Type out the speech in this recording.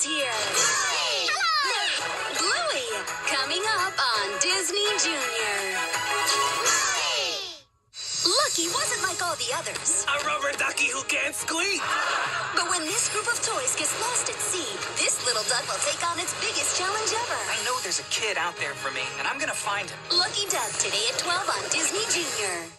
here. Bluey, coming up on Disney Junior. Lucky wasn't like all the others. A rubber ducky who can't squeak. But when this group of toys gets lost at sea, this little duck will take on its biggest challenge ever. I know there's a kid out there for me, and I'm gonna find him. Lucky Duck, today at 12 on Disney Junior.